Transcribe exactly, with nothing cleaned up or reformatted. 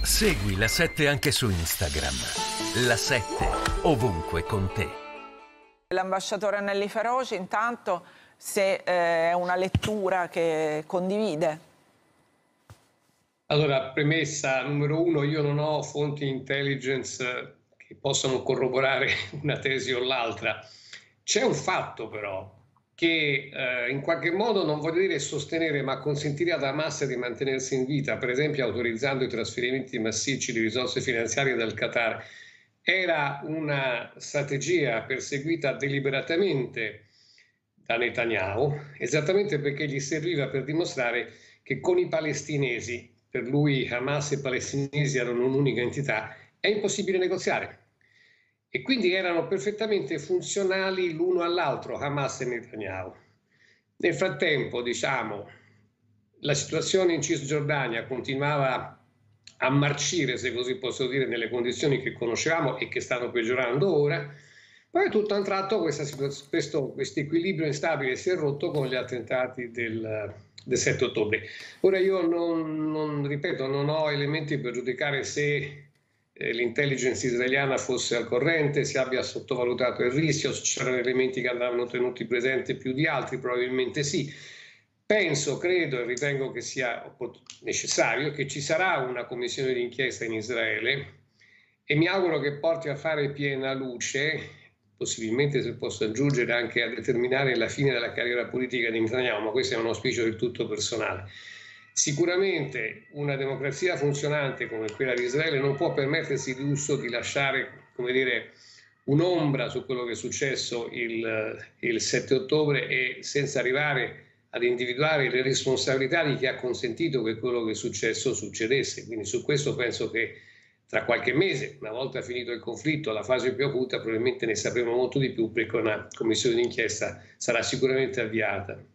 Segui La sette anche su Instagram. La sette, ovunque con te. L'ambasciatore Annelli Feroci, intanto, se eh, è una lettura che condivide. Allora, premessa numero uno, io non ho fonti intelligence che possano corroborare una tesi o l'altra. C'è un fatto però che eh, in qualche modo, non voglio dire sostenere, ma consentire ad Hamas di mantenersi in vita, per esempio autorizzando i trasferimenti massicci di risorse finanziarie dal Qatar, era una strategia perseguita deliberatamente da Netanyahu, esattamente perché gli serviva per dimostrare che con i palestinesi, per lui Hamas e i palestinesi erano un'unica entità, è impossibile negoziare. E quindi erano perfettamente funzionali l'uno all'altro, Hamas e Netanyahu. Nel frattempo, diciamo, la situazione in Cisgiordania continuava a marcire, se così posso dire, nelle condizioni che conoscevamo e che stanno peggiorando ora. Poi tutto a un tratto questo, questo equilibrio instabile si è rotto con gli attentati del, del sette ottobre. Ora io non, non, ripeto, non ho elementi per giudicare se eh, l'intelligence israeliana fosse al corrente, se abbia sottovalutato il rischio, se c'erano elementi che andavano tenuti presenti più di altri, probabilmente sì. Penso, credo e ritengo che sia necessario che ci sarà una commissione d'inchiesta in Israele e mi auguro che porti a fare piena luce, possibilmente se posso aggiungere anche a determinare la fine della carriera politica di Netanyahu, ma questo è un auspicio del tutto personale. Sicuramente una democrazia funzionante come quella di Israele non può permettersi il lusso di lasciare, come dire, un'ombra su quello che è successo il, il sette ottobre e senza arrivare ad individuare le responsabilità di chi ha consentito che quello che è successo succedesse. Quindi su questo penso che tra qualche mese, una volta finito il conflitto, la fase più acuta, probabilmente ne sapremo molto di più perché una commissione d'inchiesta sarà sicuramente avviata.